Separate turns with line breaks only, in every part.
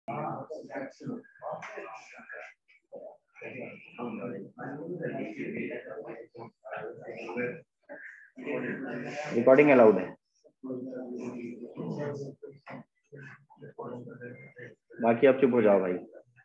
Recording allowed है, बाकी आप चुप हो जाओ भाई।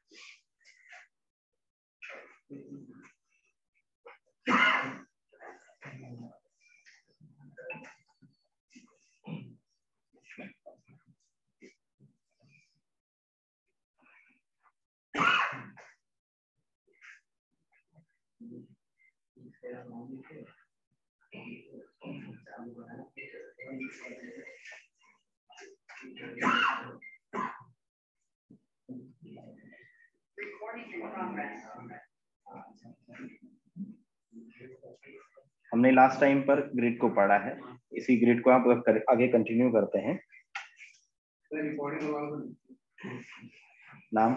हमने लास्ट टाइम पर ग्रिड को पढ़ा है, इसी ग्रिड को आप आगे कंटिन्यू करते हैं। नाम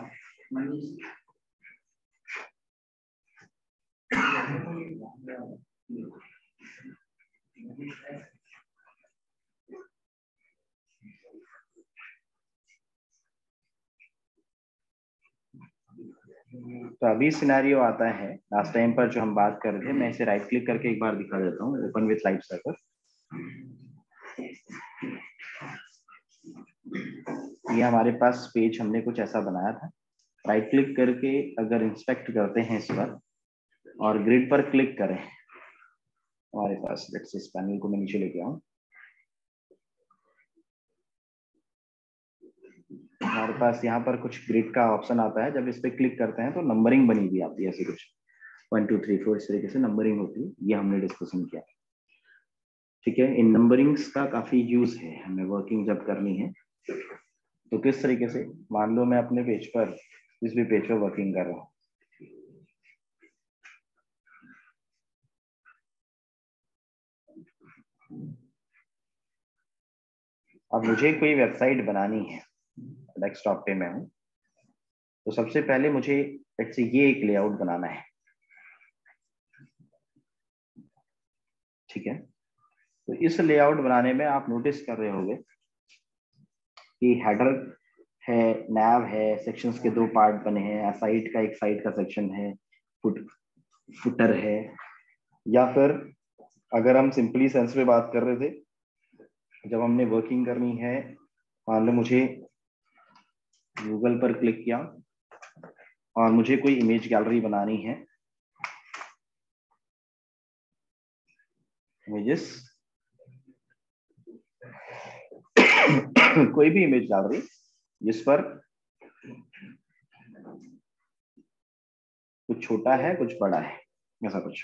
तो अभी सिनेरियो आता है, लास्ट टाइम पर जो हम बात कर रहे थे, मैं इसे राइट क्लिक करके एक बार दिखा देता हूँ, ओपन विथ लाइव सर्वर। ये हमारे पास पेज हमने कुछ ऐसा बनाया था। राइट क्लिक करके अगर इंस्पेक्ट करते हैं इस पर और ग्रिड पर क्लिक करें, हमारे पास लेट्स इस पैनल को मैं नीचे लेके आऊं, हमारे पास यहाँ पर कुछ ग्रिड का ऑप्शन आता है। जब इस पे क्लिक करते हैं तो नंबरिंग बनी हुई आती है, ऐसे कुछ 1 2 3 4 इस तरीके से नंबरिंग होती है। ये हमने डिस्कशन किया, ठीक है। इन नंबरिंग्स का काफी यूज है, हमें वर्किंग जब करनी है तो किस तरीके से, मान लो मैं अपने पेज पर, इस भी पेज पर वर्किंग कर रहा हूँ, अब मुझे कोई वेबसाइट बनानी है, डेस्कटॉप पे मैं हूँ, तो सबसे पहले मुझे ये एक लेआउट बनाना है, ठीक है। तो इस लेआउट बनाने में आप नोटिस कर रहे होंगे कि हेडर है, नैव है, सेक्शंस के 2 पार्ट बने हैं, साइट का एक साइट का सेक्शन है, फुटर है, या फिर अगर हम सिंपली सेंस में बात कर रहे थे, जब हमने वर्किंग करनी है, मान लो मुझे गूगल पर क्लिक किया और मुझे कोई इमेज गैलरी बनानी है, इमेजेस कोई भी इमेज गैलरी जिस पर कुछ छोटा है कुछ बड़ा है, ऐसा कुछ।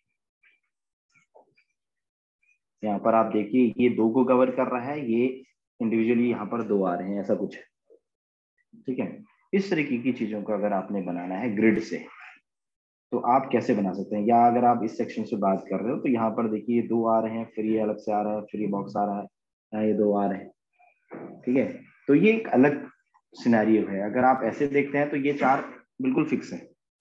यहाँ पर आप देखिए ये 2 को कवर कर रहा है, ये इंडिविजुअली यहाँ पर 2 आ रहे हैं, ऐसा कुछ है, ठीक है। इस तरीके की चीजों को अगर आपने बनाना है ग्रिड से, तो आप कैसे बना सकते हैं। या अगर आप इस सेक्शन से बात कर रहे हो तो यहाँ पर देखिए 2 आ रहे हैं, फिर ये अलग से आ रहा है, फिर ये बॉक्स आ रहा है, यहाँ ये 2 आ रहे हैं, ठीक है। तो ये एक अलग सिनेरियो है। अगर आप ऐसे देखते हैं तो ये 4 बिल्कुल फिक्स है।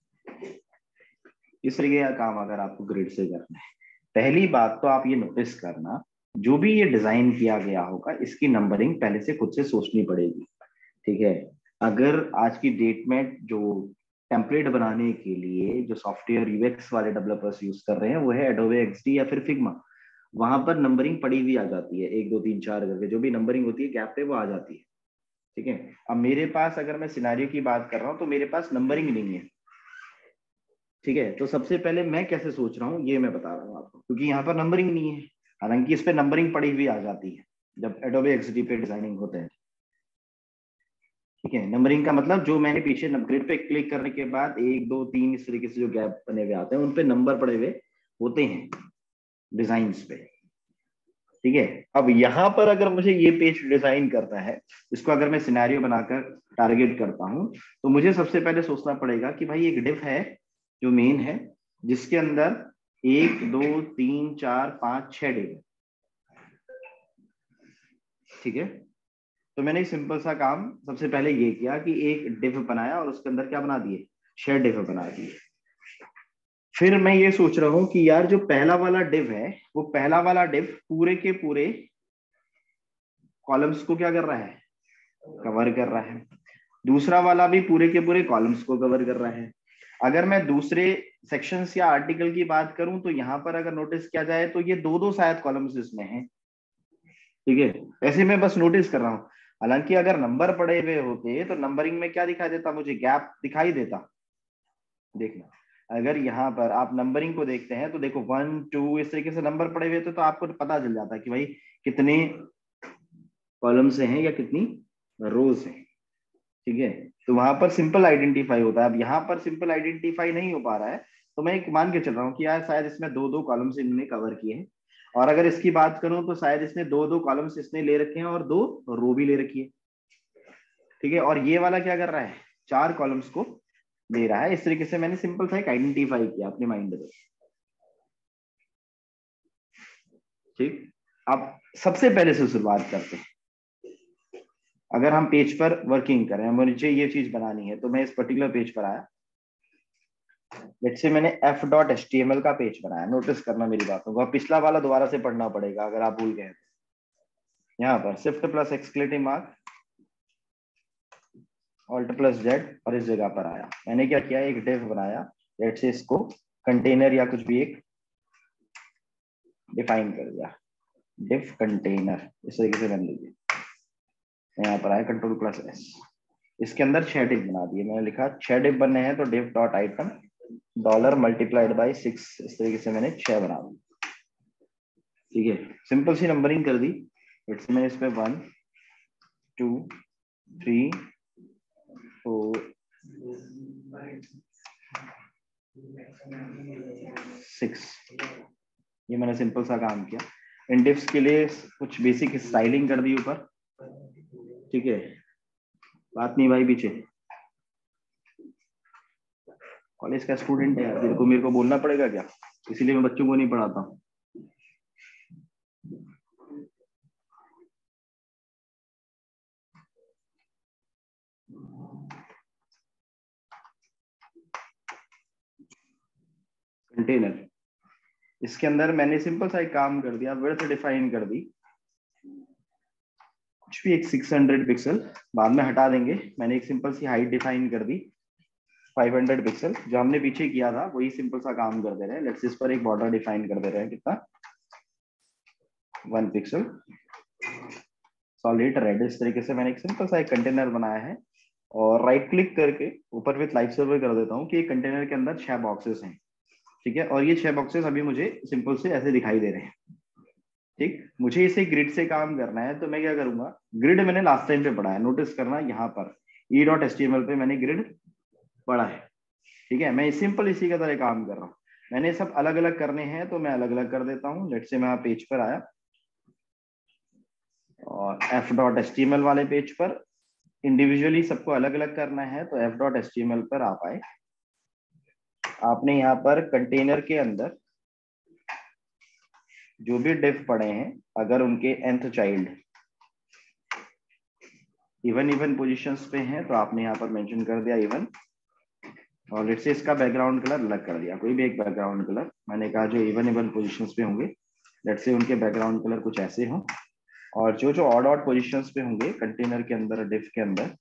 इस तरीके का काम अगर आपको ग्रिड से करना है, पहली बात तो आप ये नोटिस करना, जो भी ये डिजाइन किया गया होगा इसकी नंबरिंग पहले से खुद से सोचनी पड़ेगी, ठीक है। अगर आज की डेट में जो टेम्पलेट बनाने के लिए जो सॉफ्टवेयर यूएक्स वाले डेवलपर्स यूज कर रहे हैं वो है एडोबे एक्सडी या फिर फिग्मा, वहां पर नंबरिंग पड़ी हुई आ जाती है, 1 2 3 4 करके जो भी नंबरिंग होती है गैप पे वो आ जाती है, ठीक है। अब मेरे पास अगर मैं सिनेरियो की बात कर रहा हूँ तो मेरे पास नंबरिंग नहीं है, ठीक है। तो सबसे पहले मैं कैसे सोच रहा हूँ ये मैं बता रहा हूँ आपको, क्योंकि यहाँ पर नंबरिंग नहीं है, हालांकि इस पे नंबरिंग पड़ी हुई आ जाती है जब एडोबे एक्सडी पे डिजाइनिंग होते हैं, ठीक है। नंबरिंग का मतलब जो मैंने पीछे ग्रिड पे क्लिक करने के बाद 1 2 3 इस तरीके से जो गैप बने हुए आते हैं उन पे नंबर पड़े हुए होते हैं डिजाइन्स पे, ठीक है। अब यहाँ पर अगर मुझे ये पेज डिजाइन करना है, इसको अगर मैं सिनेरियो बनाकर टारगेट करता हूँ, तो मुझे सबसे पहले सोचना पड़ेगा कि भाई एक डिव है जो मेन है, जिसके अंदर 1 2 3 4 5 6 डिव, ठीक है। तो मैंने सिंपल सा काम सबसे पहले ये किया कि एक डिव बनाया और उसके अंदर क्या बना दिए, 6 डिव बना दिए। फिर मैं ये सोच रहा हूं कि यार जो पहला वाला डिव है वो पहला वाला डिव पूरे के पूरे कॉलम्स को क्या कर रहा है, कवर कर रहा है। दूसरा वाला भी पूरे के पूरे कॉलम्स को कवर कर रहा है। अगर मैं दूसरे सेक्शंस या आर्टिकल की बात करूं तो यहाँ पर अगर नोटिस किया जाए तो ये दो दो शायद कॉलम्स इसमें हैं, ठीक है। ऐसे मैं बस नोटिस कर रहा हूँ। हालांकि अगर नंबर पड़े हुए होते तो नंबरिंग में क्या दिखाई देता, मुझे गैप दिखाई देता। देखना, अगर यहाँ पर आप नंबरिंग को देखते हैं तो देखो 1 2 इस तरीके से नंबर पड़े हुए थे, तो आपको पता चल जाता है कि भाई कितने कॉलम से हैं या कितनी रोज हैं, ठीक है। तो वहां पर सिंपल आइडेंटिफाई होता है। अब यहाँ पर सिंपल आइडेंटिफाई नहीं हो पा रहा है, तो मैं एक मान के चल रहा हूँ कि यार शायद इसमें दो दो कॉलम्स इन्होंने कवर किए हैं। और अगर इसकी बात करूं तो शायद इसने दो दो कॉलम्स इसने ले रखे हैं और दो रो भी ले रखी है, ठीक है। और ये वाला क्या कर रहा है, चार कॉलम्स को ले रहा है। इस तरीके से मैंने सिंपल सा एक आइडेंटिफाई किया अपने माइंड में, ठीक। अब सबसे पहले से शुरुआत करते हैं। अगर हम पेज पर वर्किंग करें, मुझे ये चीज बनानी है, तो मैं इस पर्टिकुलर पेज पर आया। लेट्स से मैंने f.html का पेज बनाया। नोटिस करना मेरी बातों को, पिछला वाला दोबारा से पढ़ना पड़ेगा अगर आप भूल गए तो। यहाँ पर shift plus exclamative mark, alt plus Z, और इस जगह पर आया। मैंने क्या किया, एक डिव बनाया। लेट्स से इसको कंटेनर या कुछ भी एक डिफाइन कर दिया, डिव कंटेनर, इस तरीके से बन लीजिए। यहाँ पर आया कंट्रोल प्लस एस, इसके अंदर 6 डिव बना दिए। मैंने लिखा 6 डिव बनने हैं तो div dot item dollar multiplied by 6, इस तरीके से मैंने 6 बना दी, ठीक है। सिंपल सी नंबरिंग कर दी। इट्स में इस पे 1 2 3 4 6, ये मैंने सिंपल सा काम किया। इन डिव्स के लिए कुछ बेसिक स्टाइलिंग कर दी ऊपर, ठीक है। बात नहीं भाई, पीछे कॉलेज का स्टूडेंट है, मेरे को बोलना पड़ेगा क्या, इसीलिए मैं बच्चों को नहीं पढ़ाता हूँ। कंटेनर, इसके अंदर मैंने सिंपल सा एक काम कर दिया, विड्थ डिफाइन कर दी, कुछ भी एक 600 पिक्सल, बाद में हटा देंगे। मैंने एक सिंपल सी हाइट डिफाइन कर दी 500 पिक्सल, जो हमने पीछे किया था वही सिंपल सा काम कर दे रहे हैं। लेट्स इस पर एक बॉर्डर डिफाइन कर दे रहे हैं, कितना, 1 पिक्सल, सॉलिड रेड। इस तरीके से मैंने एक सिंपल सा एक कंटेनर बनाया है। और राइट क्लिक करके ऊपर विथ लाइव सर्वर कर देता हूँ कि एक कंटेनर के अंदर 6 बॉक्सेस हैं, ठीक है। और ये 6 बॉक्सेस अभी मुझे सिंपल से ऐसे दिखाई दे रहे हैं, ठीक। मुझे इसे ग्रिड से काम करना है, तो मैं क्या करूंगा, ग्रिड मैंने लास्ट टाइम पे पढ़ा है, नोटिस करना यहाँ पर e.html पे मैंने ग्रिड पढ़ा है, ठीक है। मैं सिंपल इसी का तरह काम कर रहा हूँ। मैंने सब अलग अलग करने हैं तो मैं अलग अलग कर देता हूँ। लेट से मैं पेज पर आया और f.html वाले पेज पर इंडिविजुअली सबको अलग अलग करना है, तो f.html पर आप आए। आपने यहाँ पर कंटेनर के अंदर जो भी डिव पड़े हैं, अगर उनके nth चाइल्ड इवन पोजीशंस पे हैं तो आपने यहाँ पर मेंशन कर दिया इवन। और लेट्स से इसका बैकग्राउंड कलर अलग कर दिया, कोई भी एक बैकग्राउंड कलर। मैंने कहा जो इवन पोजीशंस पे होंगे, लेट्स से उनके बैकग्राउंड कलर कुछ ऐसे हों। और जो जो ऑड ऑड पोजीशंस पे होंगे कंटेनर के अंदर, डिव के अंदर,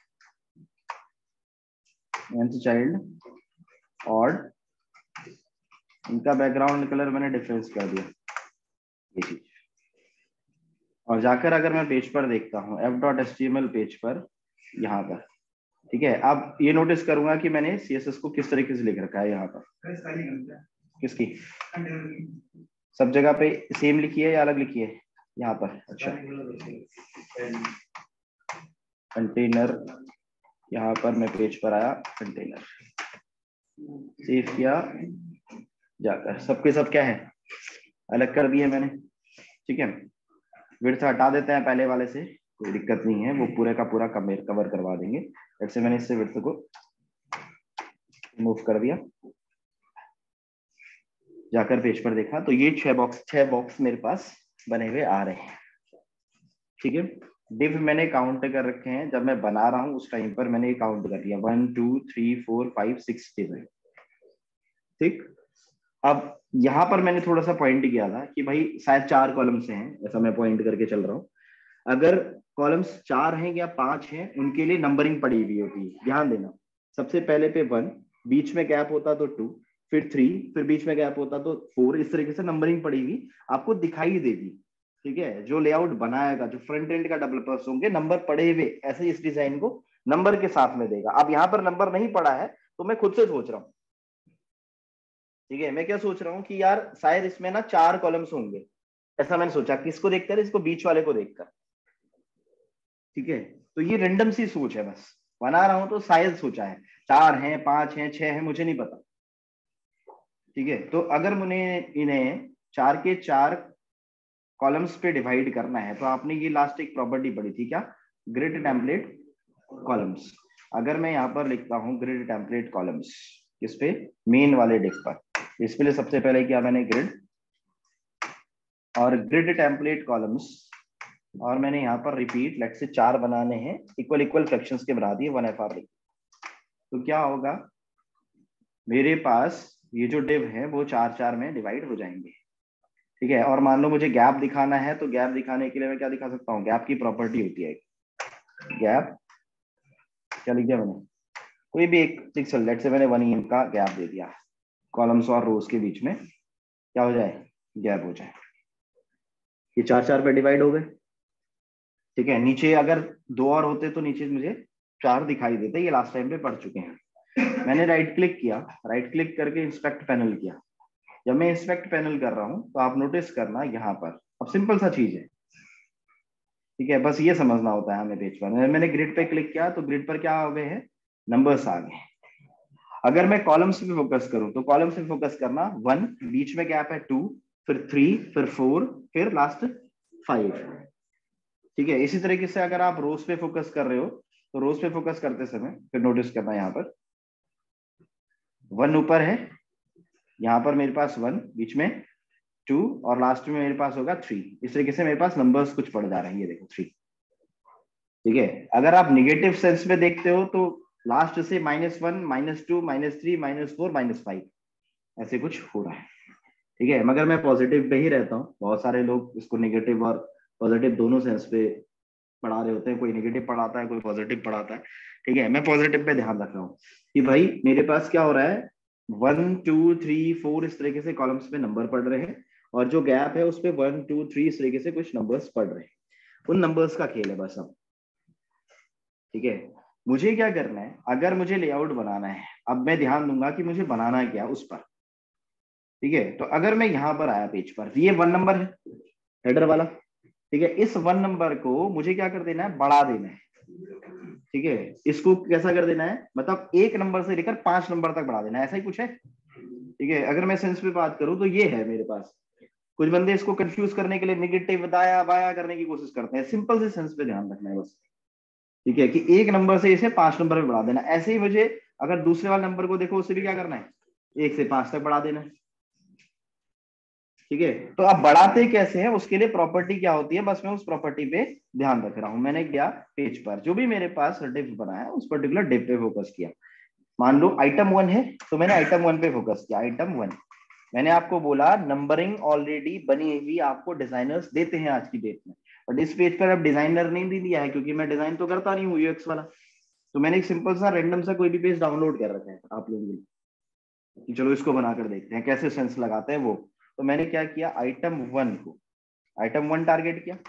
nth चाइल्ड ऑड, इनका बैकग्राउंड कलर मैंने डिफरेंस कर दिया, ये चीज। और जाकर अगर मैं पेज पर देखता हूँ f.html पेज पर, यहाँ पर, ठीक है। अब ये नोटिस करूंगा कि मैंने CSS को किस तरीके से लिख रखा है। यहाँ पर किसकी, सब जगह पे सेम लिखी है या अलग लिखी है यहाँ पर, अच्छा। कंटेनर, यहाँ पर मैं पेज पर आया, कंटेनर सेव किया, जाकर सबके सब क्या है, अलग कर दिए मैंने, ठीक है। विड्थ हटा देते हैं पहले वाले से, कोई दिक्कत नहीं है, वो पूरे का पूरा कवर करवा देंगे। जैसे मैंने इससे विड्थ को रिमूव कर दिया, जाकर पेज पर देखा तो ये 6 बॉक्स मेरे पास बने हुए आ रहे हैं, ठीक है। डिव मैंने काउंट कर रखे हैं, जब मैं बना रहा हूँ उस टाइम पर मैंने काउंट कर दिया 1 2 3 4 5 6 डिव, ठीक। अब यहाँ पर मैंने थोड़ा सा पॉइंट किया था कि भाई शायद 4 कॉलम से हैं, ऐसा मैं पॉइंट करके चल रहा हूँ। अगर कॉलम्स 4 हैं या 5 हैं उनके लिए नंबरिंग पड़ी हुई होती है, ध्यान देना। सबसे पहले पे 1, बीच में गैप होता तो 2, फिर 3, फिर बीच में गैप होता तो 4, इस तरीके से नंबरिंग पड़ी हुई आपको दिखाई देगी। ठीक है, जो लेआउट बनाएगा, जो फ्रंट एंड का डेवलपर्स होंगे, नंबर पड़े हुए ऐसे इस डिजाइन को नंबर के साथ में देगा। अब यहाँ पर नंबर नहीं पड़ा है तो मैं खुद से सोच रहा हूँ, ठीक है, मैं क्या सोच रहा हूँ कि यार शायद इसमें ना 4 कॉलम्स होंगे, ऐसा मैंने सोचा। किसको देखकर? इसको बीच वाले को देखकर। ठीक है, तो ये रेंडम सी सोच है, बस बना रहा हूं तो शायद सोचा है। 4 हैं, 5 हैं, 6 हैं, मुझे नहीं पता। ठीक है, तो अगर मुझे इन्हें 4 के 4 कॉलम्स पे डिवाइड करना है तो आपने ये लास्ट एक प्रॉपर्टी पढ़ी थी क्या, ग्रिड टेम्पलेट कॉलम्स। अगर मैं यहाँ पर लिखता हूँ ग्रिड टेम्पलेट कॉलम्स, इस पे मेन वाले डिक पर, इसके लिए सबसे पहले किया मैंने ग्रिड और ग्रिड टेम्पलेट कॉलम्स, और मैंने यहाँ पर रिपीट लेट से 4 बनाने हैं, इक्वल इक्वल फ्रैक्शंस के बना दिए, 1 FR। तो क्या होगा, मेरे पास ये जो डिव है वो 4-4 में डिवाइड हो जाएंगे। ठीक है, और मान लो मुझे गैप दिखाना है तो गैप दिखाने के लिए मैं क्या दिखा सकता हूँ, गैप की प्रॉपर्टी होती है गैप, क्या लिख दिया मैंने, कोई भी एक पिक्सल, लेट से मैंने 1 EM का गैप दे दिया, कॉलम्स और रोज के बीच में क्या हो जाए, गैप हो जाए। ये 4-4 पे डिवाइड हो गए। ठीक है, नीचे अगर 2 और होते तो नीचे मुझे 4 दिखाई देते, ये लास्ट टाइम पे पढ़ चुके हैं। मैंने राइट क्लिक किया, राइट क्लिक करके इंस्पेक्ट पैनल किया। जब मैं इंस्पेक्ट पैनल कर रहा हूं तो आप नोटिस करना यहाँ पर, अब सिंपल सा चीज है। ठीक है, बस ये समझना होता है हमें पेज पर। मैंने ग्रिड पे क्लिक किया तो ग्रिड पर क्या आ गए हैं, नंबर्स आ गए। अगर मैं कॉलम्स पे फोकस करूं तो कॉलम्स पे फोकस करना 1, बीच में गैप है 2, फिर 3, फिर 4, फिर लास्ट 5। ठीक है, इसी तरीके से अगर आप रोज पे फोकस कर रहे हो तो रोज पे फोकस करते समय फिर नोटिस करना यहाँ पर 1 ऊपर है, यहाँ पर मेरे पास 1, बीच में 2 और लास्ट में मेरे पास होगा 3। इस तरीके से मेरे पास नंबर्स कुछ पड़ जा रहे हैं, ये देखो 3। ठीक है, अगर आप निगेटिव सेंस में देखते हो तो लास्ट से -1, -2, -3, -4, -5 ऐसे कुछ हो रहा है। ठीक है, मगर मैं पॉजिटिव पे ही रहता हूँ। बहुत सारे लोग इसको निगेटिव और पॉजिटिव दोनों सेंस पे पढ़ा रहे होते हैं, कोई नेगेटिव पढ़ाता है, कोई पॉजिटिव पढ़ाता है। ठीक है, मैं पॉजिटिव पे ध्यान रख रहा हूँ कि भाई मेरे पास क्या हो रहा है, 1, 2, 3, 4 इस तरीके से कॉलम्स पे नंबर पढ़ रहे हैं, और जो गैप है उस पे 1, 2, 3 इस तरीके से कुछ नंबर्स पढ़ रहे हैं। उन नंबर्स का खेल है बस अब। ठीक है, मुझे क्या करना है, अगर मुझे लेआउट बनाना है, अब मैं ध्यान दूंगा कि मुझे बनाना है क्या उस पर। ठीक है, तो अगर मैं यहाँ पर आया पेज पर, ये 1 नंबर है, हेडर वाला। ठीक है, इस 1 नंबर को मुझे क्या कर देना है, बढ़ा देना है। ठीक है, इसको कैसा कर देना है, मतलब 1 नंबर से लेकर 5 नंबर तक बढ़ा देना है, ऐसा ही कुछ है। ठीक है, अगर मैं सेंस पे बात करूं तो ये है मेरे पास। कुछ बंदे इसको कंफ्यूज करने के लिए निगेटिव दाया बाया करने की कोशिश करते हैं, सिंपल से सेंस पे ध्यान रखना है बस। ठीक है, कि 1 नंबर से इसे 5 नंबर पे बढ़ा देना। ऐसे ही मुझे अगर दूसरे वाले नंबर को देखो, उसे भी क्या करना है, 1 से 5 तक बढ़ा देना है। ठीक है, तो अब बढ़ाते कैसे हैं, उसके लिए प्रॉपर्टी क्या होती है, बस मैं उस प्रॉपर्टी पे ध्यान रख रहा हूं। मैंने क्या, पेज पर जो भी मेरे पास डिव बना है उस पर्टिकुलर डिव पे फोकस किया। मान लो आइटम 1 है तो मैंने आइटम 1 पे फोकस किया, आइटम 1। मैंने आपको बोला नंबरिंग ऑलरेडी बनी हुई आपको डिजाइनर्स देते हैं आज की डेट में, बट इस पेज पर अब डिजाइनर नहीं दे दिया है क्योंकि मैं डिजाइन तो करता नहीं हूँ यूएक्स वाला। तो मैंने एक सिंपल सा रैंडम सा कोई भी पेज डाउनलोड कर रखा है आप लोगों के लिए कि चलो इसको बनाकर देखते हैं कैसे सेंस लगाते हैं वो। तो मैंने क्या किया, आइटम 1 को आइटम 1 टारगेट किया।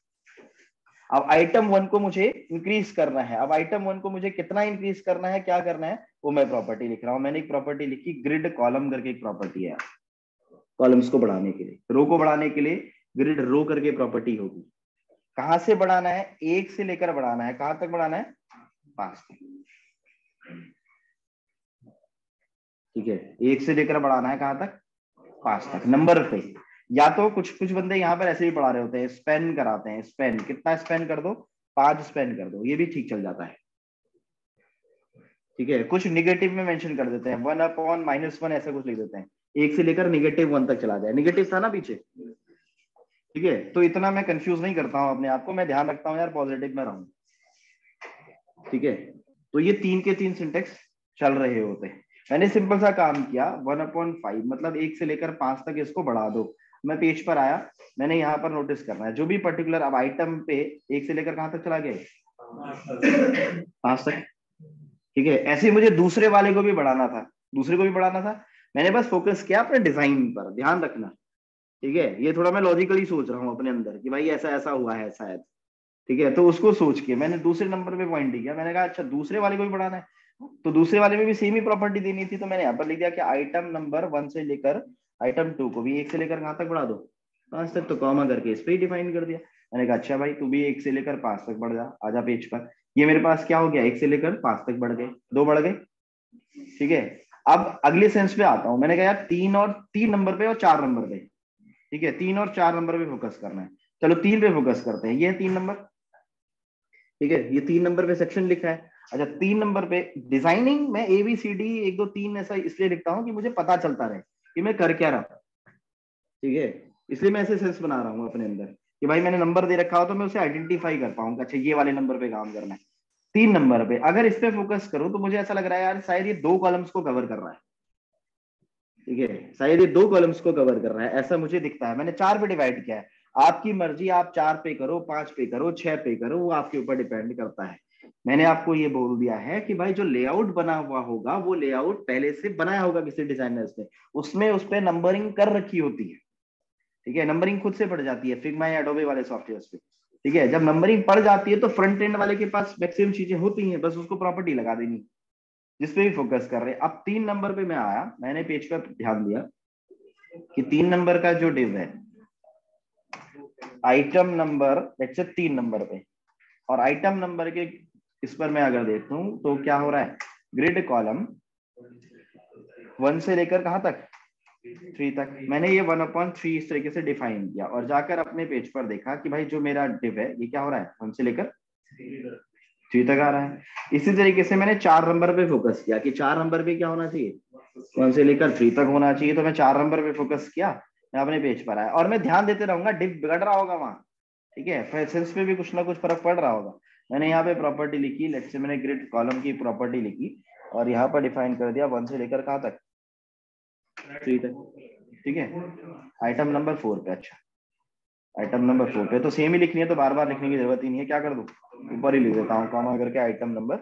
अब आइटम 1 को मुझे इंक्रीज करना है। अब आइटम 1 को मुझे कितना इंक्रीज करना है, क्या करना है, वो मैं प्रॉपर्टी लिख रहा हूं। मैंने एक प्रॉपर्टी लिखी, ग्रिड कॉलम करके एक प्रॉपर्टी है, कॉलम्स को बढ़ाने के लिए, रो को बढ़ाने के लिए ग्रिड रो करके प्रॉपर्टी होगी। कहां से बढ़ाना है, 1 से लेकर बढ़ाना है, कहां तक बढ़ाना है, 5 तक। ठीक है, 1 से लेकर बढ़ाना है कहां तक, 5 तक नंबर पे। या तो कुछ कुछ बंदे यहाँ पर ऐसे ही पढ़ा रहे होते हैं, स्पेन कराते हैं, स्पेन कितना स्पेन कर दो, 5 स्पेन कर दो, ये भी ठीक चल जाता है। ठीक है, कुछ निगेटिव में मेंशन कर देते हैं, 1/-1 ऐसा कुछ लिख देते हैं, 1 से लेकर -1 तक चला जाए, निगेटिव था ना पीछे। ठीक है, तो इतना मैं कंफ्यूज नहीं करता हूँ अपने आप को, मैं ध्यान रखता हूँ यार पॉजिटिव में रहूं। ठीक है, तो ये 3 के 3 सिंटेक्स चल रहे होते हैं। मैंने सिंपल सा काम किया, 1/5 मतलब 1 से लेकर 5 तक इसको बढ़ा दो। मैं पेज पर आया, मैंने यहाँ पर नोटिस करना है जो भी पर्टिकुलर, अब आइटम पे 1 से लेकर कहाँ तक चला गया? 5 तक। ठीक है, ऐसे ही मुझे दूसरे वाले को भी बढ़ाना था, दूसरे को भी बढ़ाना था। मैंने बस फोकस किया अपने डिजाइन पर, ध्यान रखना। ठीक है, ये थोड़ा मैं लॉजिकली सोच रहा हूँ अपने अंदर कि भाई ऐसा ऐसा हुआ है शायद। ठीक है, तो उसको सोच के मैंने दूसरे नंबर पे पॉइंट किया, मैंने कहा अच्छा दूसरे वाले को भी बढ़ाना है, तो दूसरे वाले में भी सेम ही प्रॉपर्टी देनी थी, तो मैंने यहाँ पर लिख दिया कि आइटम नंबर 1 से लेकर आइटम 2 को भी 1 से लेकर कहाँ तक बढ़ा दो? 5 तक। तो कॉमा करके इस पे ही डिफाइन कर दिया। मैंने कहा अच्छा भाई तू भी 1 से लेकर 5 तक बढ़ जा, आजा पेज पर। ये मेरे पास क्या हो गया, 1 से लेकर 5 तक बढ़ गए, 2 बढ़ गए। ठीक है, अब अगले सेंस पे आता हूं। मैंने कहा यार 3 नंबर पे और 4 नंबर पे। ठीक है, 3 और 4 नंबर पे फोकस करना है। चलो 3 पे फोकस करते हैं, ये है 3 नंबर। ठीक है, ये 3 नंबर पे सेक्शन लिखा है। अच्छा 3 नंबर पे डिजाइनिंग में ABCD 1 2 3 ऐसा इसलिए लिखता हूँ कि मुझे पता चलता रहे कि मैं कर क्या रहा। ठीक है, इसलिए मैं ऐसे सेंस बना रहा हूँ अपने अंदर कि भाई मैंने नंबर दे रखा हो तो मैं उसे आइडेंटिफाई कर पाऊंगा, अच्छा ये वाले नंबर पे काम करना है। 3 नंबर पे अगर इस पे फोकस करूं तो मुझे ऐसा लग रहा है यार शायद ये 2 कॉलम्स को कवर कर रहा है। ठीक है, शायद ये 2 कॉलम्स को कवर कर रहा है, ऐसा मुझे दिखता है। मैंने 4 पे डिवाइड किया है, आपकी मर्जी, आप 4 पे करो, 5 पे करो, 6 पे करो, वो आपके ऊपर डिपेंड करता है। मैंने आपको ये बोल दिया है कि भाई जो लेआउट बना हुआ होगा वो लेआउट पहले से बनाया होगा किसी डिजाइनर्स ने, उसमें उस पर नंबरिंग कर रखी होती है। ठीक है, नंबरिंग खुद से पड़ जाती है फिग्मा या एडोबे वाले सॉफ्टवेयर पे। ठीक है, जब नंबरिंग पड़ जाती है तो फ्रंट एंड वाले के पास मैक्सिमम चीजें होती हैं, बस उसको प्रॉपर्टी लगा देनी, जिसपे भी फोकस कर रहे हैं। अब 3 नंबर पे मैं आया, मैंने पेज पर ध्यान दिया कि 3 नंबर का जो डिव है, item number let's say 3 number पे, और आइटम नंबर के इस पर मैं अगर देखता हूं तो क्या हो रहा है, ग्रिड कॉलम 1 से लेकर कहां तक, 3 तक। मैंने ये 1/3 इस तरीके से डिफाइन किया और जाकर अपने पेज पर देखा कि भाई जो मेरा डिव है ये क्या हो रहा है, 1 से लेकर 3 तक आ रहा है। इसी तरीके से मैंने 4 नंबर पे फोकस किया कि 4 नंबर पे क्या होना चाहिए, 1 से लेकर 3 तक होना चाहिए, तो मैं 4 नंबर पे फोकस किया, मैं अपने पेज पर आया और मैं ध्यान देते रहूंगा डिव बिगड़ रहा होगा वहां। ठीक है, प्रेजेंस पे भी कुछ ना कुछ फर्क पड़ रहा होगा। मैंने यहाँ पे प्रॉपर्टी लिखी, लेट्स से मैंने ग्रिड कॉलम की प्रॉपर्टी लिखी और यहाँ पर डिफाइन कर दिया 1 से लेकर कहाँ तक, 3 तक। ठीक है, आइटम नंबर 4 पे। अच्छा आइटम नंबर 4 पे तो सेम ही लिखनी है, तो बार बार लिखने की जरूरत ही नहीं है, क्या कर दूं, ऊपर ही लिख देता हूँ कॉमा करके आइटम नंबर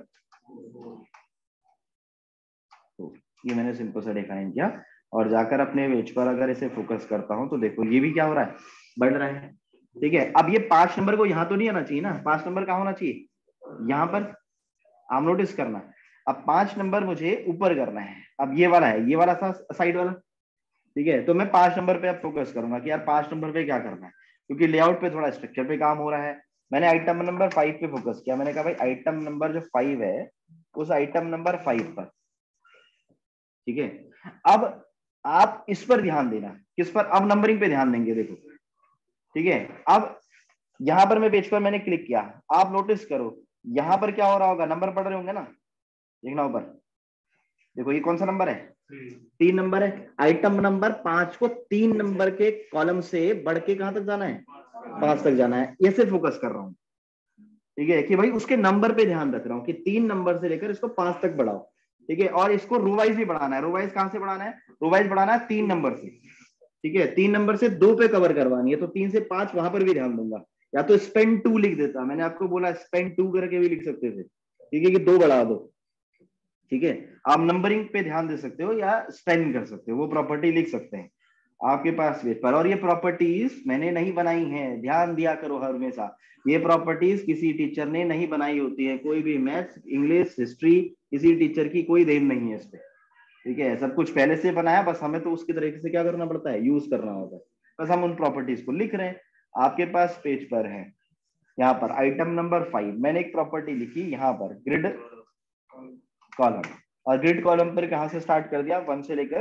4। ये मैंने सिंपल सा डिफाइन किया और जाकर अपने पेज पर अगर इसे फोकस करता हूँ तो देखो ये भी क्या हो रहा है, बढ़ रहा है। ठीक है, अब ये 5 नंबर को यहाँ तो नहीं आना चाहिए ना, 5 नंबर कहाँ होना चाहिए, यहाँ पर। आप नोटिस करना, अब 5 नंबर मुझे ऊपर करना है, अब ये वाला है, ये वाला था साइड वाला। ठीक है, तो मैं 5 नंबर पे अब फोकस करूंगा कि यार 5 नंबर पे क्या करना है, क्योंकि लेआउट पे थोड़ा स्ट्रक्चर पे काम हो रहा है। मैंने आइटम नंबर 5 पे फोकस किया, मैंने कहा भाई आइटम नंबर जो 5 है उस आइटम नंबर 5 पर। ठीक है, अब आप इस पर ध्यान देना, किस पर, अब नंबरिंग पे ध्यान देंगे, देखो। ठीक है, अब यहां पर मैं पेज पर मैंने क्लिक किया, आप नोटिस करो यहां पर क्या हो रहा होगा, नंबर पढ़ रहे होंगे ना, देखना ऊपर, देखो ये कौन सा नंबर है, 3 नंबर है। आइटम नंबर 5 को 3 नंबर के कॉलम से बढ़ के कहां तक जाना है, 5 तक जाना है, ये से फोकस कर रहा हूं। ठीक है, कि भाई उसके नंबर पे ध्यान रख रहा हूँ कि 3 नंबर से लेकर इसको 5 तक बढ़ाओ। ठीक है, और इसको रोवाइज भी बढ़ाना है, रोवाइज कहां से बढ़ाना है, रोवाइज बढ़ाना है 3 नंबर से। ठीक है, 3 नंबर से 2 पे कवर करवानी है, तो 3 से 5 वहां पर भी ध्यान दूंगा, या तो स्पेन 2 लिख देता, मैंने आपको बोला स्पेन 2 करके भी लिख सकते थे। ठीक है, कि 2 बढ़ा दो। ठीक है, आप नंबरिंग पे ध्यान दे सकते हो या स्पेन कर सकते हो, वो प्रॉपर्टी लिख सकते हैं आपके पास पेज पर। और ये प्रॉपर्टीज मैंने नहीं बनाई हैं, ध्यान दिया करो हर हमेशा, ये प्रॉपर्टीज किसी टीचर ने नहीं बनाई होती है, कोई भी मैथ्स इंग्लिश हिस्ट्री किसी टीचर की कोई देन नहीं है इस पे। ठीक है, सब कुछ पहले से बनाया, बस हमें तो उसके तरीके से क्या करना पड़ता है, यूज करना होता है। बस हम उन प्रॉपर्टीज को लिख रहे हैं, आपके पास पेज पर है। यहाँ पर आइटम नंबर 5 मैंने एक प्रॉपर्टी लिखी यहाँ पर, ग्रिड कॉलम, और ग्रिड कॉलम पर कहां से स्टार्ट कर दिया, 1 से लेकर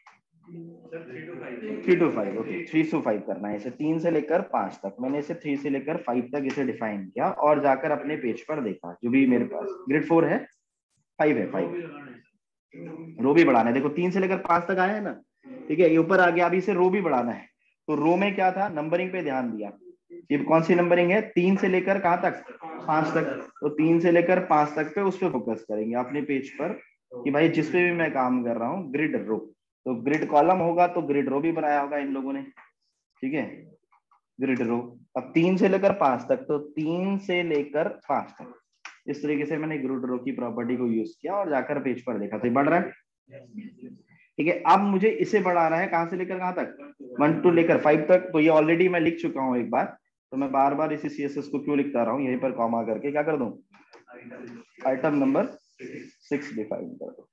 3 to 5। ओके, 3 to 5 करना है इसे, 3 से लेकर 5 तक। मैंने इसे 3 से लेकर 5 तक इसे डिफाइन किया और जाकर अपने पेज पर देखा, जो भी मेरे पास ग्रिड 4 है, 5 है, 5 रो भी बढ़ाना है। देखो 3 से लेकर 5 तक आया है ना, ठीक है, ये ऊपर आ गया, अभी इसे रो भी बढ़ाना है। तो रो में क्या था, नंबरिंग पे ध्यान दिया, ये कौन सी नंबरिंग है, 3 से लेकर कहां तक, 5 तक। तो 3 से लेकर 5 तक पे उस पर फोकस करेंगे अपने पेज पर कि भाई जिस पे भी मैं काम कर रहा हूँ, ग्रिड रो। तो ग्रिड कॉलम होगा तो ग्रिड रो भी बनाया होगा इन लोगों ने। ठीक है, ग्रिड रो। अब 3 से लेकर 5 तक, तो 3 से लेकर 5 तक इस तरीके से मैंने ग्रिड रो की प्रॉपर्टी को यूज किया और जाकर पेज पर देखा तो ये बढ़ रहा है। ठीक है, अब मुझे इसे बढ़ाना है, कहां से लेकर कहां तक, 1 टू लेकर 5 तक। तो ये ऑलरेडी मैं लिख चुका हूं एक बार, तो मैं बार बार इसी CSS को क्यों लिखता रहा हूं, यहीं पर कॉमा करके क्या कर दूं, आइटम नंबर 6 डिफाइन कर दो।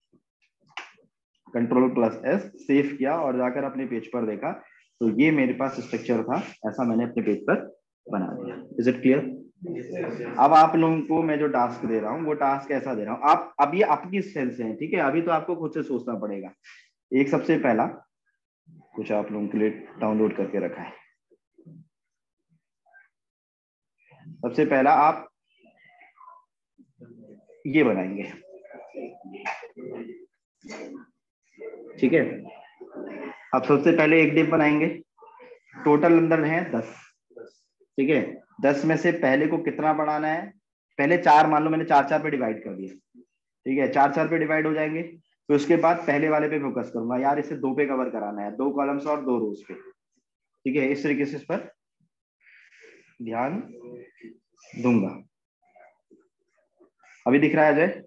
Ctrl+S सेव किया और जाकर अपने पेज पर देखा तो ये मेरे पास स्ट्रक्चर था, ऐसा मैंने अपने पेज पर बना दिया। Is it clear? अब आप लोगों को मैं जो टास्क दे रहा हूँ वो टास्क ऐसा दे रहा हूँ, आप अब ये आपकी सेल से है, ठीक है, अभी तो आपको खुद से सोचना पड़ेगा। एक सबसे पहला कुछ आप लोगों के लिए डाउनलोड करके रखा है। सबसे पहला आप ये बनाएंगे, ठीक है। अब सबसे पहले एक डिप बनाएंगे, टोटल अंदर है 10, ठीक है। 10 में से पहले को कितना बढ़ाना है, पहले 4 मान लो मैंने 4 पे डिवाइड कर दिया, ठीक है, 4 पे डिवाइड हो जाएंगे। तो उसके बाद पहले वाले पे फोकस करूंगा, यार इसे 2 पे कवर कराना है, 2 कॉलम्स और 2 रोज पे, ठीक है। इस तरीके से इस पर ध्यान दूंगा। अभी दिख रहा है अजय?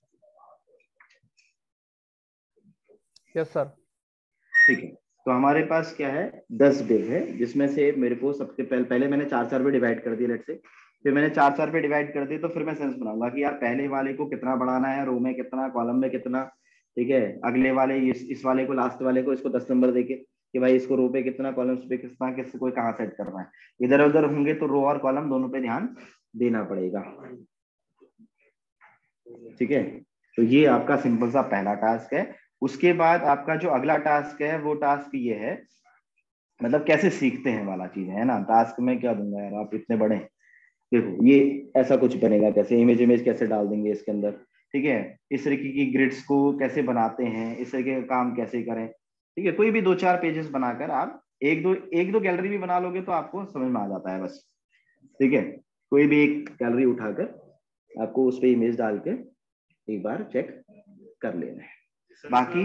Yes sir.
ठीक है, तो हमारे पास क्या है, 10 डिव है, जिसमें से मेरे को सबसे पहले मैंने 4 पे डिवाइड कर दिया, लेट से। फिर मैंने 4 पे डिवाइड कर दी, तो फिर मैं सेंस बनाऊंगा कि यार पहले वाले को कितना बढ़ाना है, रो में कितना, कॉलम में कितना, ठीक है। अगले वाले इस वाले को, लास्ट वाले को, इसको 10 नंबर देके कि भाई इसको रो पे कितना, कॉलम्स पे कितना, किसको कोई कहाँ सेट करना है। इधर उधर होंगे तो रो और कॉलम दोनों पे ध्यान देना पड़ेगा, ठीक है। तो ये आपका सिंपल सा पहला टास्क है। उसके बाद आपका जो अगला टास्क है वो टास्क ये है, मतलब कैसे सीखते हैं वाला चीज है ना। टास्क में क्या दूंगा यार, आप इतने बड़े, देखो ये ऐसा कुछ बनेगा, कैसे इमेज इमेज कैसे डाल देंगे इसके अंदर, ठीक है। इस तरीके की ग्रिड्स को कैसे बनाते हैं, इस तरीके का काम कैसे करें, ठीक है। कोई भी 2-4 पेजेस बनाकर आप एक दो गैलरी भी बना लोगे तो आपको समझ में आ जाता है बस, ठीक है। कोई भी एक गैलरी उठाकर आपको उस पर इमेज डाल के एक बार चेक कर लेना है। बाकी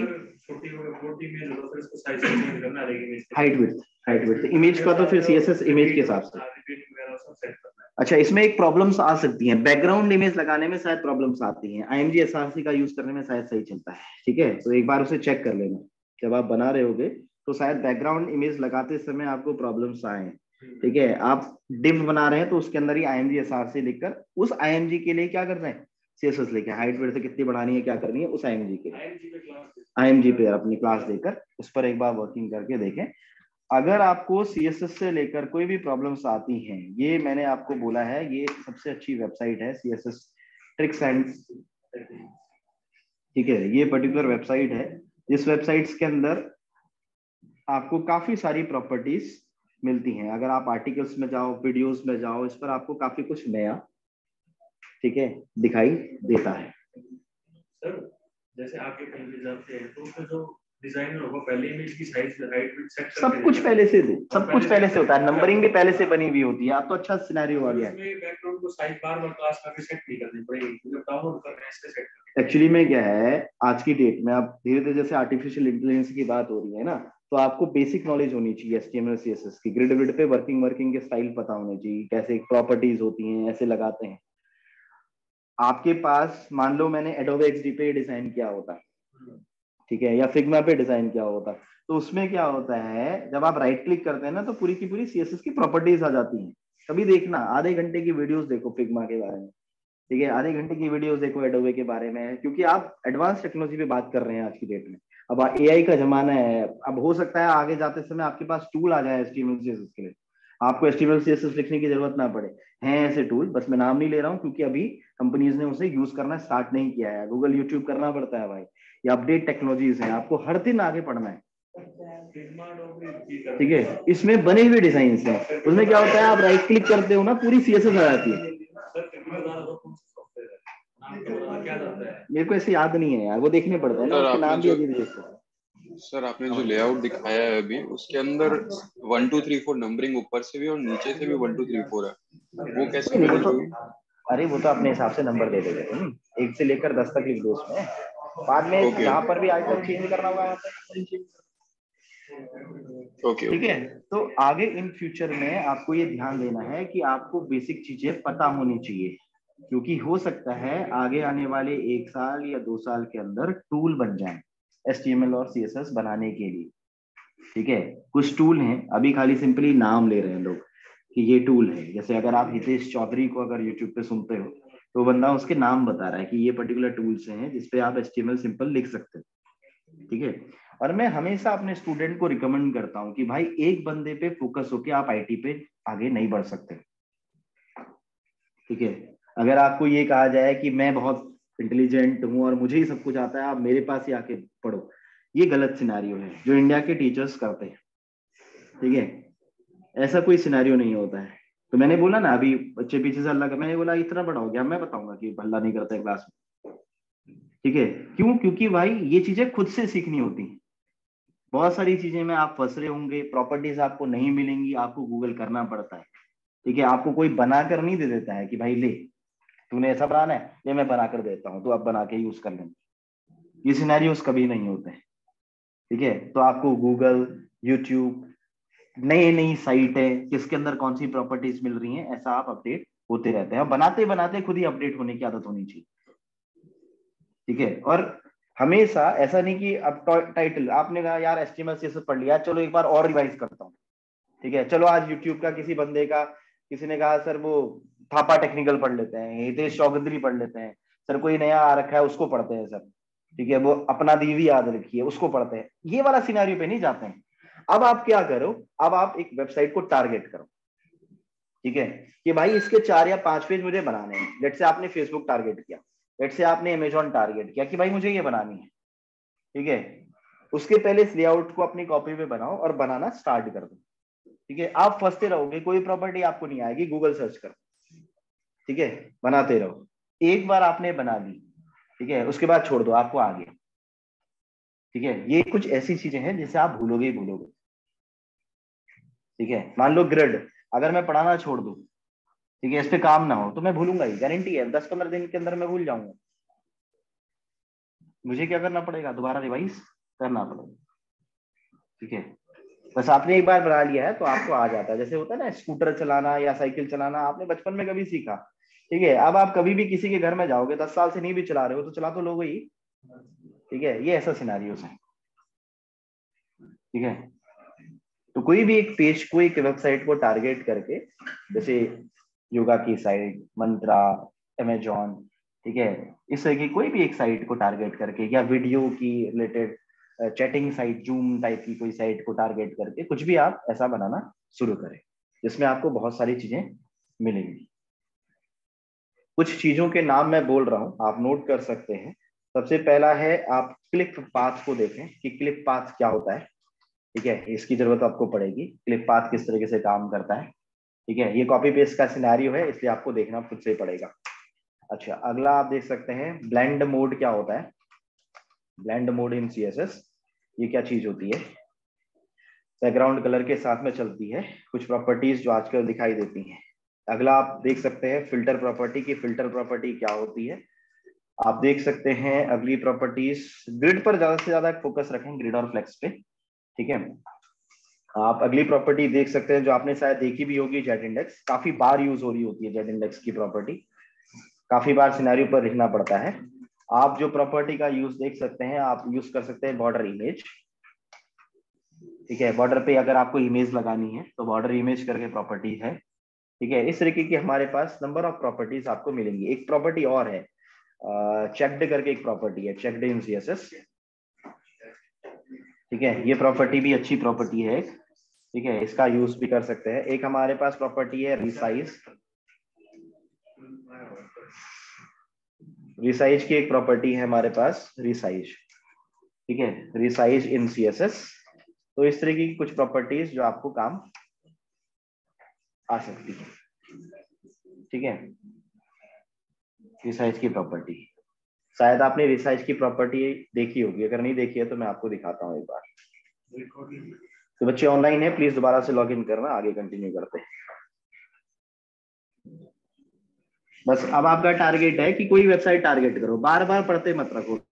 हाइट विड्थ इमेज का तो फिर CSS इमेज के हिसाब से। अच्छा, इसमें एक प्रॉब्लम्स आ सकती हैं, बैकग्राउंड इमेज लगाने में शायद प्रॉब्लम्स आती हैं, IMG SRC का यूज करने में शायद सही चलता है, ठीक है। तो एक बार उसे चेक कर लेना, जब आप बना रहे होगे तो शायद बैकग्राउंड इमेज लगाते समय आपको प्रॉब्लम्स आए, ठीक है। आप डिव बना रहे हैं तो उसके अंदर ही IMG SRC लिखकर उस IMG के लिए क्या कर रहे हैं, CSS लेके हाइट विड्थ कितनी बढ़ानी है, क्या करनी है, उस IMG के IMG पे अपनी क्लास देकर उस पर एक बार वर्किंग करके देखें। अगर आपको CSS से लेकर कोई भी प्रॉब्लम्स आती हैं, ये मैंने आपको बोला है, ये सबसे अच्छी वेबसाइट है CSS ट्रिक्स एंड, ठीक है। ये पर्टिकुलर वेबसाइट है, इस वेबसाइट्स के अंदर आपको काफी सारी प्रॉपर्टीज मिलती हैं। अगर आप आर्टिकल्स में जाओ, वीडियोस में जाओ, इस पर आपको काफी कुछ नया, ठीक है, दिखाई देता है।
सर जैसे आपके कहीं जाते हैं तो उसमें जो डिजाइनर होगा पहले इमेज की साइज हाइट विड्थ सेट करके
सब कुछ पहले से दे, सब कुछ पहले से होता है, नंबरिंग भी पहले से बनी हुई होती है। आप तो अच्छा सिनेरियो आ गया है।
इसमें बैकग्राउंड को साइज बार-बार क्लास में सेट नहीं करनी पड़ेगी, जब डाउनलोड कर रहे हैं इससे सेट करके।
एक्चुअली में क्या है, आज की डेट में आप धीरे धीरे जैसे आर्टिफिशियल इंटेलिजेंस की बात हो रही है ना, तो आपको बेसिक नॉलेज होनी चाहिए HTML CSS की, ग्रिड विड पे वर्किंग के स्टाइल पता होने चाहिए, कैसे प्रॉपर्टीज होती हैं, ऐसे लगाते हैं। आपके पास मान लो मैंने Adobe XD पे डिजाइन किया होता, ठीक है, या फिग्मा पे डिजाइन किया होता, तो उसमें क्या होता है, जब आप राइट क्लिक करते हैं ना तो पूरी की पूरी CSS की प्रॉपर्टीज आ जाती हैं। कभी देखना, आधे घंटे की वीडियोस देखो फिग्मा के बारे में, ठीक है, आधे घंटे की वीडियोस देखो एडोबे के बारे में, क्योंकि आप एडवांस टेक्नोलॉजी पे बात कर रहे हैं आज की डेट में। अब AI का जमाना है, अब हो सकता है आगे जाते समय आपके पास टूल आ जाए HTML CSS के लिए, आपको HTML CSS लिखने की जरूरत ना पड़े। हैं ऐसे टूल, बस मैं नाम नहीं ले रहा हूँ क्योंकि अभी कंपनीज ने उसे यूज करना स्टार्ट नहीं किया है। गूगल यूट्यूब करना पड़ता है भाई, ये अपडेट टेक्नोलॉजीज है, आपको हर दिन आगे पढ़ना है, ठीक है। इसमें बने हुए डिजाइन है, उसमें क्या होता है, आप राइट क्लिक करते हो ना, पूरी CSS आ जाती है। मेरे को ऐसे याद नहीं है यार, वो देखने पड़ता है ना, उसके नाम भी अजीब अजीब।
सर आपने जो लेआउट दिखाया है अभी, उसके अंदर 1 2 3 4 नंबरिंग ऊपर से भी और नीचे से भी 1 2 3 4 है, वो कैसे मैनेज होगी?
अरे वो तो अपने हिसाब से नंबर दे दोगे तुम, 1 से लेकर 10 तक लिख दो उसमें, बाद में जहाँ पर भी आइटम चेंज करना होगा वहाँ पर नंबरिंग चेंज।
ओके
ठीक है। तो आगे इन फ्यूचर में आपको ये ध्यान देना है कि आपको बेसिक चीजें पता होनी चाहिए, क्योंकि हो सकता है आगे आने वाले 1 साल या 2 साल के अंदर टूल बन जाए HTML और CSS बनाने के लिए। ठीक है, कुछ टूल हैं, अभी खाली सिंपली नाम ले रहे हैं लोग कि ये टूल है। जैसे अगर आप हितेश चौधरी को अगर यूट्यूब पे सुनते हो तो बंदा उसके नाम बता रहा है कि ये पर्टिकुलर टूल्स हैं जिसपे आप HTML सिंपल लिख सकते हो। ठीक है, और मैं हमेशा अपने स्टूडेंट को रिकमेंड करता हूँ कि भाई एक बंदे पे फोकस होके आप IT पे आगे नहीं बढ़ सकते। ठीक है, अगर आपको ये कहा जाए कि मैं बहुत इंटेलिजेंट हूँ और मुझे ही सब कुछ आता है, आप मेरे पास ही आके पढ़ो, ये गलत सिनेरियो है जो इंडिया के टीचर्स करते हैं। ठीक है, ऐसा कोई सिनेरियो नहीं होता है। तो मैंने बोला ना अभी बच्चे पीछे से हल्ला कर, मैंने बोला इतना बड़ा हो गया मैं बताऊंगा कि हल्ला नहीं करता है क्लास में। ठीक है, क्यों? क्योंकि भाई ये चीजें खुद से सीखनी होती हैं। बहुत सारी चीजें में आप फंस रहे होंगे, प्रॉपर्टीज आपको नहीं मिलेंगी, आपको गूगल करना पड़ता है। ठीक है, आपको कोई बना कर नहीं दे देता है कि भाई ले तूने ऐसा बनाना है, ये मैं बना कर देता हूँ तो आप बना के यूज कर लेंगे। ये सिनेरियोस कभी नहीं होते हैं। ठीक है, तो आपको गूगल, यूट्यूब, नई नई साइट है किसके अंदर कौन सी प्रॉपर्टीज मिल रही हैं, ऐसा आप अपडेट होते रहते हैं। बनाते बनाते खुद ही अपडेट होने की आदत होनी चाहिए। ठीक है, और हमेशा ऐसा नहीं कि अब टाइटल आपने कहा यार HTML CSS पढ़ लिया, चलो एक बार और रिवाइज करता हूँ। ठीक है, चलो आज यूट्यूब का किसी बंदे का, किसी ने कहा सर वो थापा टेक्निकल पढ़ लेते हैं, हितेश चौधरी पढ़ लेते हैं, सर कोई नया आ रखा है उसको पढ़ते हैं सर। ठीक है, वो अपना दीवी याद रखी है उसको पढ़ते हैं, ये वाला सिनेरियो पे नहीं जाते हैं। अब आप क्या करो, अब आप एक वेबसाइट को टारगेट करो। ठीक है, कि भाई इसके 4 या 5 पेज मुझे बनाने हैं। लेट से आपने फेसबुक टारगेट किया, लेट से आपने अमेजॉन टारगेट किया कि भाई मुझे ये बनानी है। ठीक है, उसके पहले इस लेआउट को अपनी कॉपी पे बनाओ और बनाना स्टार्ट कर दो। ठीक है, आप फंसते रहोगे, कोई प्रॉपर्टी आपको नहीं आएगी, गूगल सर्च करो। ठीक है, बनाते रहो, एक बार आपने बना दी, ठीक है, उसके बाद छोड़ दो, आपको आ गया। ठीक है, ये कुछ ऐसी चीजें हैं जिसे आप भूलोगे ही भूलोगे। ठीक है, मान लो ग्रिड, अगर मैं पढ़ाना छोड़ दूं, ठीक है, इस पे काम ना हो तो मैं भूलूंगा ही, गारंटी है 10-15 दिन के अंदर मैं भूल जाऊंगा। मुझे क्या करना पड़ेगा, दोबारा रिवाइज करना पड़ेगा। ठीक है, बस आपने एक बार बना लिया है तो आपको आ जाता है। जैसे होता है ना स्कूटर चलाना या साइकिल चलाना, आपने बचपन में कभी सीखा, ठीक है, अब आप कभी भी किसी के घर में जाओगे 10 साल से नहीं भी चला रहे हो तो चला तो लोगे ही। ठीक है, ये ऐसा सिनेरियोस है। ठीक है, तो कोई भी एक पेज को, एक वेबसाइट को टारगेट करके, जैसे योगा की साइट, मंत्रा, अमेजॉन, ठीक है, इस तरह की कोई भी एक साइट को टारगेट करके, या वीडियो की related chatting site, Zoom type की कोई साइट को टारगेट करके कुछ भी आप ऐसा बनाना शुरू करें जिसमें आपको बहुत सारी चीजें मिलेंगी। कुछ चीजों के नाम मैं बोल रहा हूं, आप नोट कर सकते हैं। सबसे पहला है, आप क्लिक पाथ को देखें कि क्लिक पाथ क्या होता है। ठीक है, इसकी जरूरत आपको पड़ेगी, क्लिक पाथ किस तरीके से काम करता है। ठीक है, ये कॉपी पेस्ट का सिनेरियो है इसलिए आपको देखना खुद से पड़ेगा। अच्छा, अगला आप देख सकते हैं ब्लेंड मोड क्या होता है। ब्लेंड मोड इन CSS, ये क्या चीज होती है? बैकग्राउंड कलर के साथ में चलती है कुछ प्रॉपर्टीज जो आजकल दिखाई देती हैं। अगला आप देख सकते हैं फिल्टर प्रॉपर्टी की, फिल्टर प्रॉपर्टी क्या होती है। आप देख सकते हैं अगली प्रॉपर्टीज, ग्रिड पर ज्यादा से ज्यादा फोकस रखें, ग्रिड और फ्लेक्स पे। ठीक है, आप अगली प्रॉपर्टी देख सकते हैं जो आपने शायद देखी भी होगी, जेड इंडेक्स, काफी बार यूज हो रही होती है जेड इंडेक्स की प्रॉपर्टी, काफी बार सिनेरियो पर लिखना पड़ता है। आप जो प्रॉपर्टी का यूज देख सकते हैं, आप यूज कर सकते हैं बॉर्डर इमेज। ठीक है, बॉर्डर पे अगर आपको इमेज लगानी है तो बॉर्डर इमेज करके प्रॉपर्टी है। ठीक है, इस तरीके की हमारे पास नंबर ऑफ प्रॉपर्टीज आपको मिलेंगी। एक प्रॉपर्टी और है, चेक्ड करके एक प्रॉपर्टी है, चेक्ड इन CSS। ठीक है, ये प्रॉपर्टी भी अच्छी प्रॉपर्टी है। ठीक है, इसका यूज भी कर सकते हैं। एक हमारे पास प्रॉपर्टी है रिसाइज। रिसाइज की एक प्रॉपर्टी है हमारे पास, रिसाइज। ठीक है, रिसाइज इन CSS। तो इस तरीके की कुछ प्रॉपर्टीज जो आपको काम आ सकती है। ठीक है, रिसाइज की प्रॉपर्टी, शायद आपने रिसाइज की प्रॉपर्टी देखी होगी, अगर नहीं देखी है तो मैं आपको दिखाता हूँ एक बार। तो बच्चे ऑनलाइन है, प्लीज दोबारा से लॉग इन करना, आगे कंटिन्यू करते हैं। बस अब आपका टारगेट है कि कोई वेबसाइट टारगेट करो, बार बार पढ़ते मत रखो।